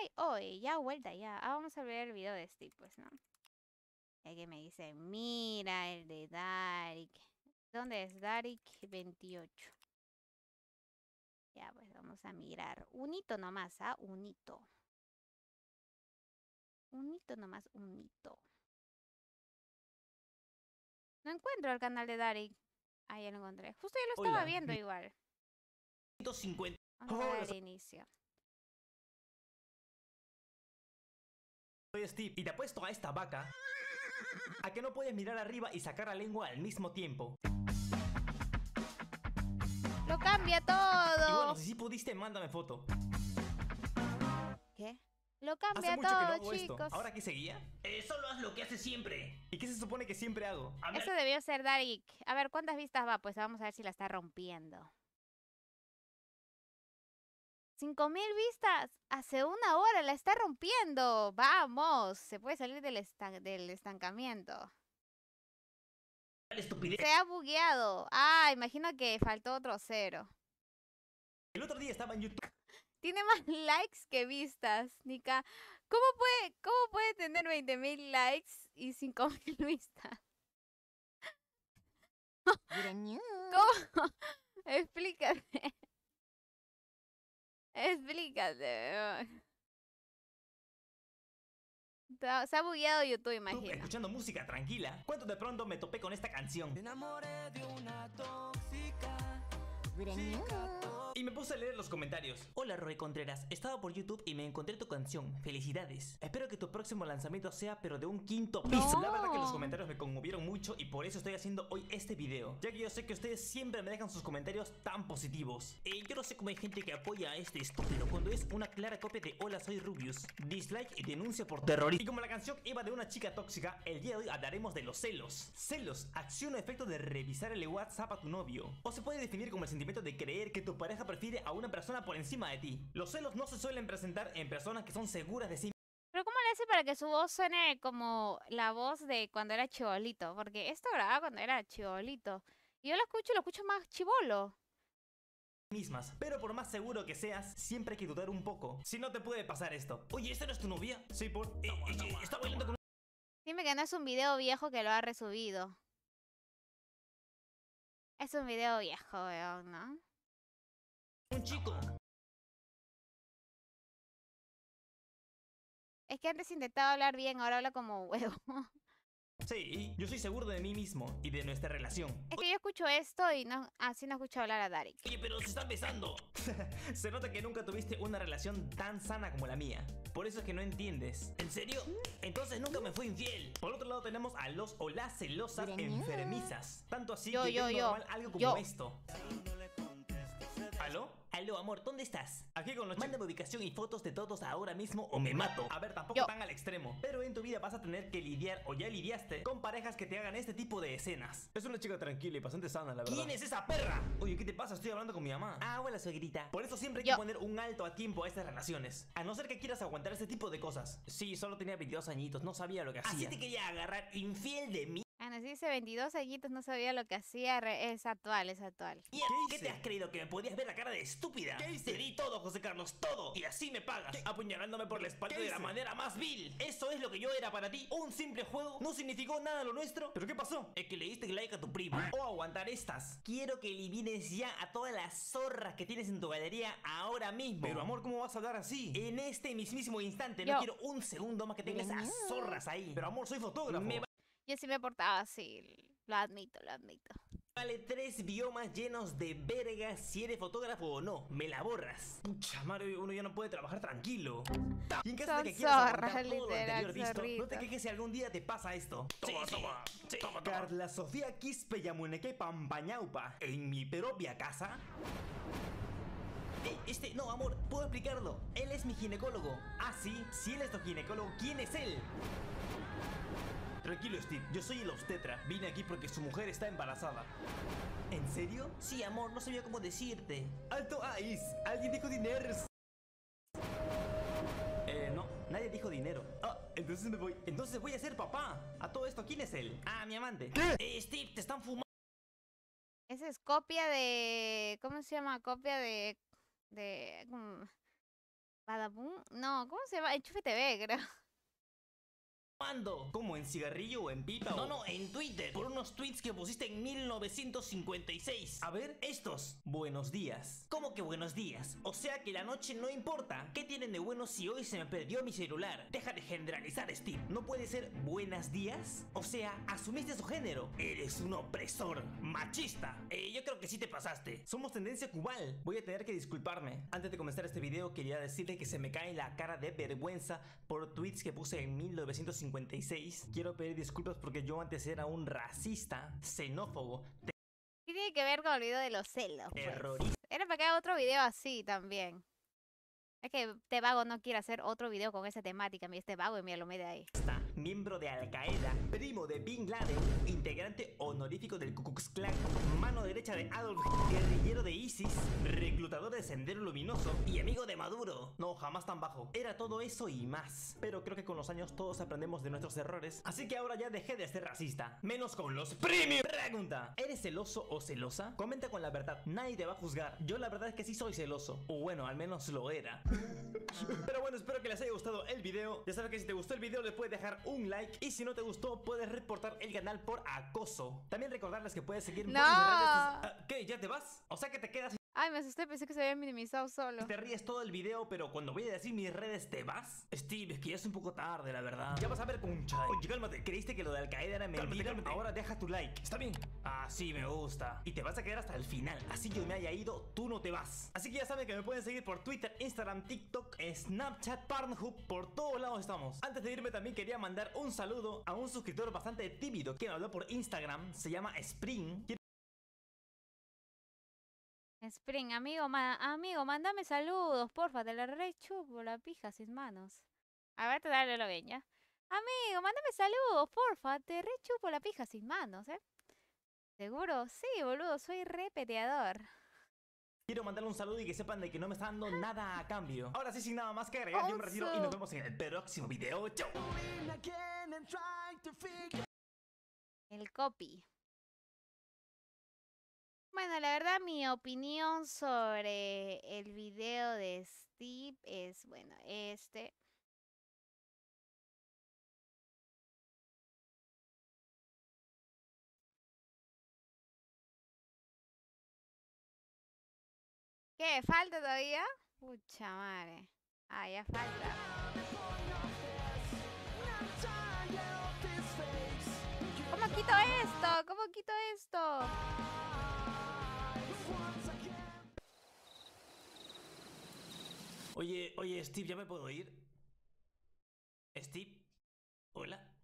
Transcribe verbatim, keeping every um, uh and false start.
Ay, oye, ya vuelta, ya. Ah, vamos a ver el video de Steve, pues, ¿no? Es que me dice, mira el de Darik. ¿Dónde es Darik veintiocho? Ya, pues vamos a mirar. Un hito nomás, ¿ah? Un hito. Un hito nomás, un hito. No encuentro el canal de Darik. Ah, ya lo encontré. Justo yo lo estaba Hola, viendo igual. ciento cincuenta. Vamos a Hola, ver el inicio. soy Steve y te apuesto a esta vaca a que no puedes mirar arriba y sacar la lengua al mismo tiempo. ¡Lo cambia Y todo! bueno, si sí pudiste, mándame foto. ¿Qué? Lo Hace cambia mucho que no todo, hago esto. chicos. ¿Ahora qué seguía? Eh, solo haz lo que haces siempre. ¿Y qué se supone que siempre hago? Hablar. Eso debió ser Darik. A ver, ¿cuántas vistas va? Pues vamos a ver si la está rompiendo. Cinco mil vistas. Hace una hora la está rompiendo. Vamos. Se puede salir del, estan- del estancamiento. Estupidez. Se ha bugueado. Ah, imagino que faltó otro cero. El otro día estaba en YouTube. Tiene más likes que vistas, Nika. ¿Cómo puede, cómo puede tener veinte mil likes y cinco mil vistas? ¿Cómo? Explícate. Explícate. Se ha bugueado YouTube, imagino. Escuchando música tranquila. Cuando de pronto me topé con esta canción. Me enamoré de una tóxica. Y me puse a leer los comentarios. Hola Roy Contreras, estaba por YouTube y me encontré tu canción. Felicidades. Espero que tu próximo lanzamiento sea pero de un quinto piso. No. La verdad que los comentarios me conmovieron mucho y por eso estoy haciendo hoy este video, ya que yo sé que ustedes siempre me dejan sus comentarios tan positivos. Eh, yo no sé cómo hay gente que apoya a este estúpido cuando es una clara copia de Hola soy Rubius. Dislike y denuncia por terrorismo. Y como la canción iba de una chica tóxica, el día de hoy hablaremos de los celos. Celos, acción o efecto de revisar el WhatsApp a tu novio. O se puede definir como el sentimiento de creer que tu pareja prefiere a una persona por encima de ti. Los celos no se suelen presentar en personas que son seguras de sí. Pero ¿cómo le hace para que su voz suene como la voz de cuando era chibolito? Porque esto grababa cuando era chibolito. Y yo lo escucho y lo escucho más chibolo. Mismas, pero por más seguro que seas, siempre hay que dudar un poco. Si no te puede pasar esto. Oye, ¿esta no es tu novia? Sí, por... Eh, eh, eh, está bailando con Dime que no es un video viejo que lo ha resubido. Es un video viejo, weón, ¿no? un chico. Es que antes intentaba hablar bien, ahora habla como huevo. Sí, yo soy seguro de mí mismo y de nuestra relación. Es que yo escucho esto y no, así no escucho hablar a Darik. Oye, pero se están besando. Se nota que nunca tuviste una relación tan sana como la mía. Por eso es que no entiendes. ¿En serio? Entonces nunca me fui infiel. Por otro lado tenemos a los o las celosas enfermizas. Tanto así Yo, que yo, es yo. normal algo como Yo. esto. ¿Aló? Aló, amor, ¿dónde estás? Aquí con los chicos. Mándame ubicación y fotos de todos ahora mismo o me mato. A ver, tampoco Yo. tan al extremo. Pero en tu vida vas a tener que lidiar, o ya lidiaste, con parejas que te hagan este tipo de escenas. Es una chica tranquila y bastante sana, la verdad. ¿Quién es esa perra? Oye, ¿qué te pasa? Estoy hablando con mi mamá. Ah, hola, suegrita. Por eso siempre hay que Yo. poner un alto a tiempo a estas relaciones. A no ser que quieras aguantar este tipo de cosas. Sí, solo tenía veintidós añitos, no sabía lo que hacía. Así te quería agarrar infiel de mí. Ana, si dice veintidós añitos, no sabía lo que hacía. re- Es actual, es actual. ¿Qué, ¿Qué te has creído? ¿Que me podías ver la cara de estúpida? ¿Qué hice? Te di todo, José Carlos, todo. Y así me pagas. ¿Qué? Apuñalándome por la espalda de la manera más vil. ¿Eso es lo que yo era para ti? ¿Un simple juego? ¿No significó nada lo nuestro? ¿Pero qué pasó? Es que le diste like a tu primo. O aguantar estas. Quiero que elimines ya a todas las zorras que tienes en tu galería ahora mismo. Pero amor, ¿cómo vas a hablar así? En este mismísimo instante. Yo. No quiero un segundo más que tengas a zorras ahí. Pero amor, soy fotógrafo. Me Yo sí me portaba así. Lo admito, lo admito. Vale tres biomas llenos de vergas si eres fotógrafo o no. Me la borras. Pucha madre, uno ya no puede trabajar tranquilo. Y en caso Son de que quieras aguantar zorras, todo lo literal, anterior visto, no te zorritas. quejes si algún día te pasa esto. Toma, sí, toma, sí, toma, toma. Carla Sofía Quispe Yamuneque Pampañaupa. En mi propia casa. Eh, Este, no, amor, puedo explicarlo. Él es mi ginecólogo. Ah, sí, si él es tu ginecólogo, ¿quién es él? Tranquilo, Steve, yo soy el obstetra. Vine aquí porque su mujer está embarazada. ¿En serio? Sí, amor, no sabía cómo decirte. ¡Alto Ice! ¿Alguien dijo dinero? Eh, no, nadie dijo dinero. Ah, entonces me voy. Entonces voy a ser papá. A todo esto, ¿quién es él? Ah, mi amante. ¿Qué? Eh, Steve, te están fumando. Esa es copia de... ¿Cómo se llama? Copia de... de... mm, Badabun. No, ¿cómo se llama? Enchufe T V, creo. ¿Cuándo? ¿Cómo? ¿En cigarrillo o en pipa? No, no, en Twitter. Por unos tweets que pusiste en mil novecientos cincuenta y seis. A ver, estos. Buenos días. ¿Cómo que buenos días? O sea que la noche no importa. ¿Qué tienen de bueno si hoy se me perdió mi celular? Deja de generalizar, Steve. ¿No puede ser buenas días? O sea, asumiste su género. Eres un opresor. Machista. Eh, yo creo que sí te pasaste. Somos tendencia cubal. Voy a tener que disculparme. Antes de comenzar este video quería decirle que se me cae la cara de vergüenza por tweets que puse en mil novecientos cincuenta y seis. Quiero pedir disculpas porque yo antes era un racista, xenófobo, ¿Qué tiene que ver con el video de los celos? Pues? terrorista. Era para que haga otro video así también. Es que este vago no quiere hacer otro video con esa temática. Mira, este vago y mira, lo mete ahí. Miembro de Al Qaeda, primo de Bin Laden, integrante honorífico del Ku Klux Klan, mano derecha de Adolf, guerrillero de ISIS, reclutador de Sendero Luminoso y amigo de Maduro. No, jamás tan bajo. Era todo eso y más. Pero creo que con los años todos aprendemos de nuestros errores, así que ahora ya dejé de ser racista. Menos con los premios. Pregunta: ¿eres celoso o celosa? Comenta con la verdad, nadie te va a juzgar. Yo la verdad es que sí soy celoso, o bueno, al menos lo era. Pero bueno, espero que les haya gustado el video. Ya sabes que si te gustó el video le puedes dejar un like, y si no te gustó puedes reportar el canal por acoso. También recordarles que puedes seguirme ¡No! por mis redes. Ah, ¿qué? ¿Ya te vas? O sea que te quedas Ay, me asusté, pensé que se había minimizado solo. y te ríes todo el video, pero cuando voy a decir mis redes te vas. Steve, es que ya es un poco tarde, la verdad. Ya vas a ver, concha. Oye, cálmate, creíste que lo de Al Qaeda era mentira. Cálmate, cálmate. Ahora deja tu like. ¿Está bien? Ah, sí, me gusta. Y te vas a quedar hasta el final. Así yo me haya ido, tú no te vas. Así que ya saben que me pueden seguir por Twitter, Instagram, TikTok, Snapchat, Pornhub. Por todos lados estamos. Antes de irme también quería mandar un saludo a un suscriptor bastante tímido que me habló por Instagram. Se llama Spring. Spring, amigo, ma amigo, mándame saludos, porfa, te la rechupo la pija sin manos. A ver, te dale lo bien, ¿ya? Amigo, mándame saludos, porfa, te rechupo la pija sin manos, ¿eh? ¿Seguro? Sí, boludo, soy repeteador. Quiero mandarle un saludo y que sepan de que no me está dando nada a cambio. Ahora sí, sin nada más que agregar, yo me retiro y nos vemos en el próximo video. Chao. El copy. Bueno, la verdad mi opinión sobre el video de Steve es, bueno, este. ¿Qué? ¿Falta todavía? Pucha madre. Ah, ya falta. ¿Cómo quito esto? ¿Cómo quito esto? Oye, oye, Steve, ¿ya me puedo ir? Steve, hola.